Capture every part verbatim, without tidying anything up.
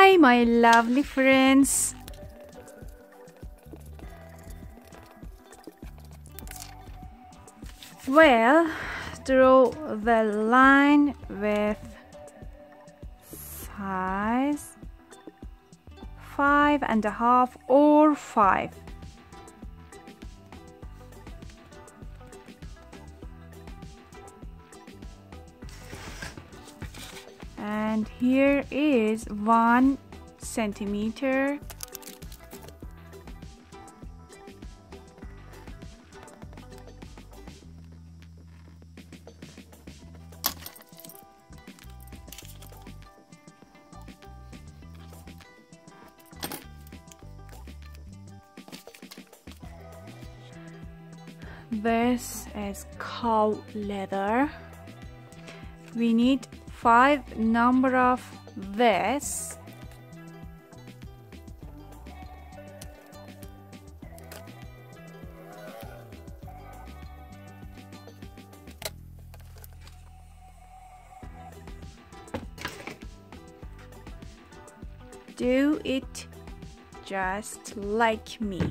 Hi, my lovely friends. Well, draw the line with size five and a half or five. And here is one centimeter. This is cow leather. We need five number of this. Do it just like me.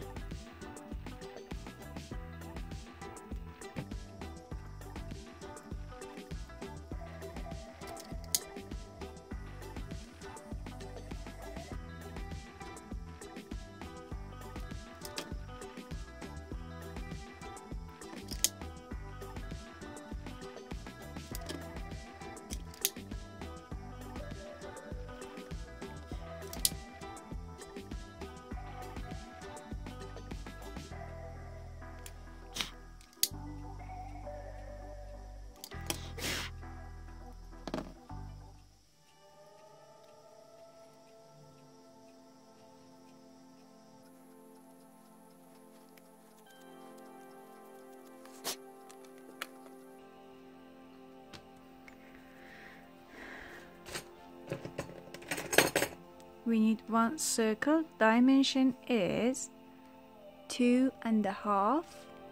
We need one circle. Dimension is two and a half.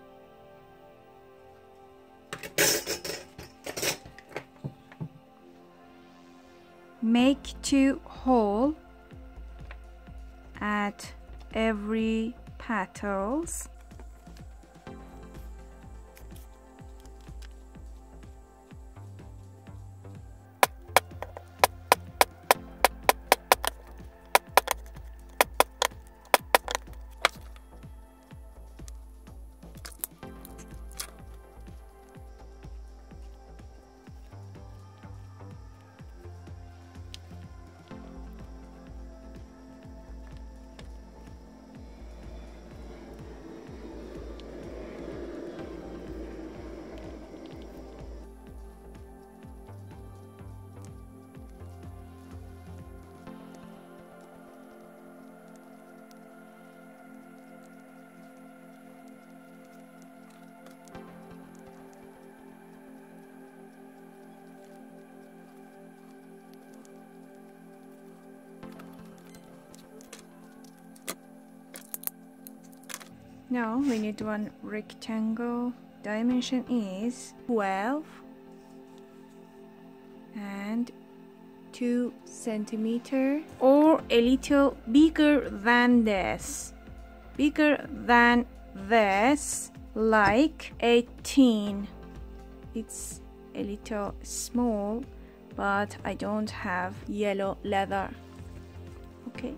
Make two holes at every petals. Now we need one rectangle. Dimension is twelve and two centimeter, or a little bigger than this. Bigger than this, like eighteen. It's a little small, but I don't have yellow leather. Okay.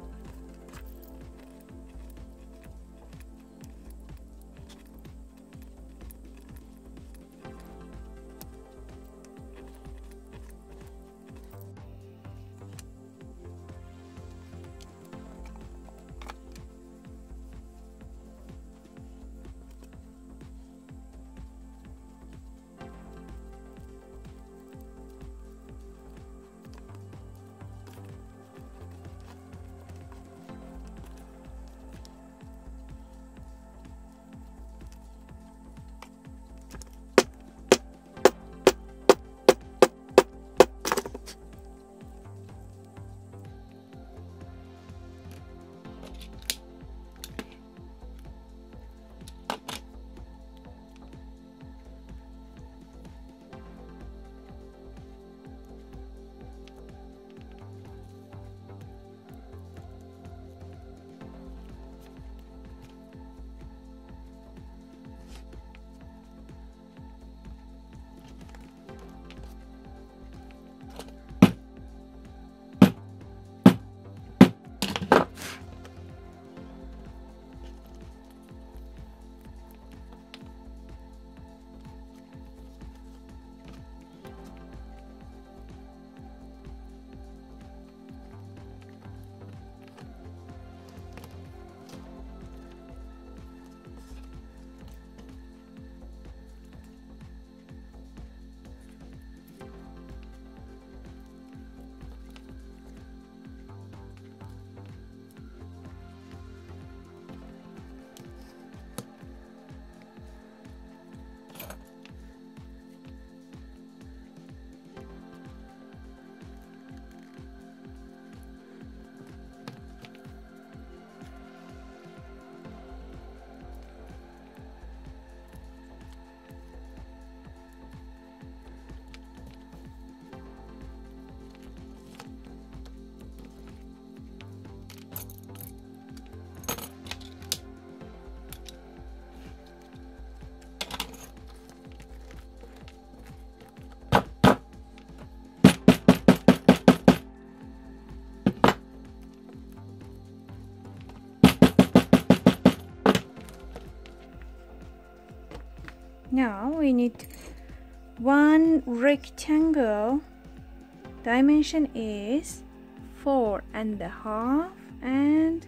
Now we need one rectangle. Dimension is four and a half and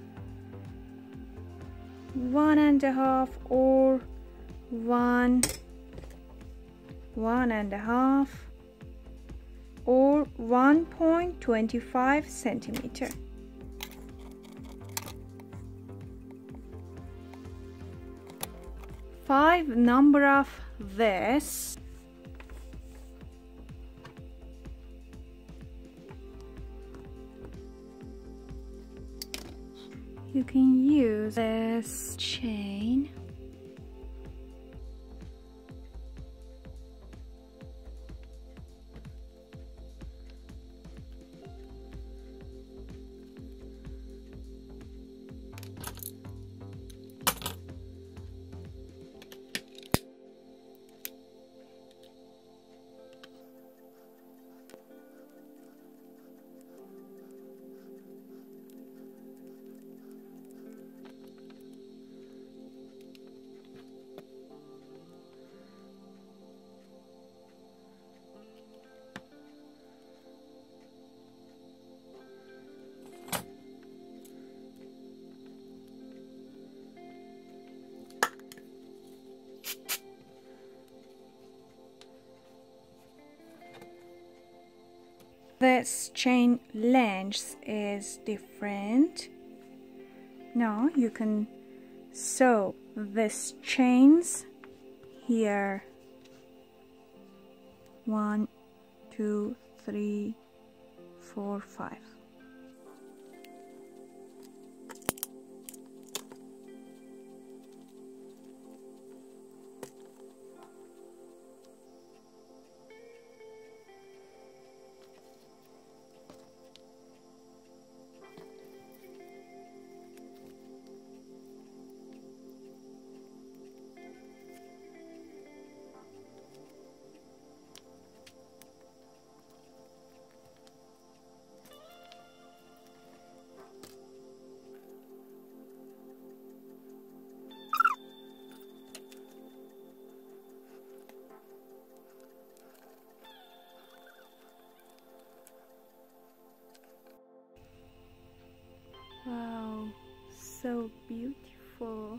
one and a half, or one one and a half, or one point two five centimeter. Five number of this. You can use this chain. This chain length is different. Now you can sew these chains here. One, two, three, four, five. Wow, so beautiful.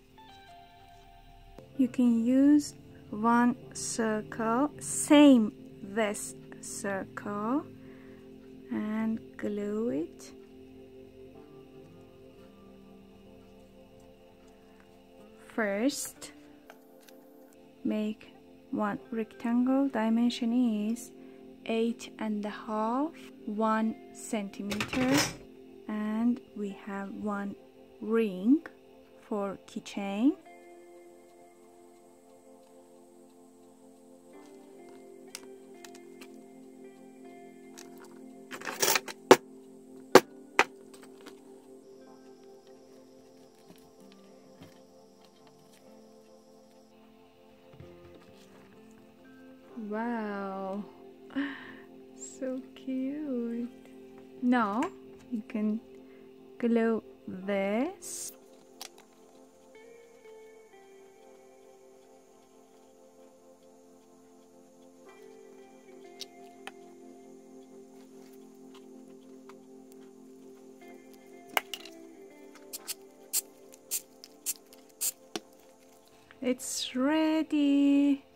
You can use one circle, same this circle, and glue it. First, make one rectangle. Dimension is eight and a half, one centimeter. And we have one ring for keychain. Wow, so cute. Now you can glue this. It's ready.